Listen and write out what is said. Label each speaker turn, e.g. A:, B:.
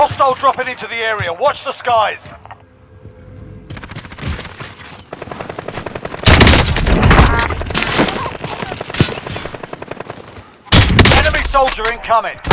A: Hostile dropping into the area. Watch the skies. Enemy soldier incoming.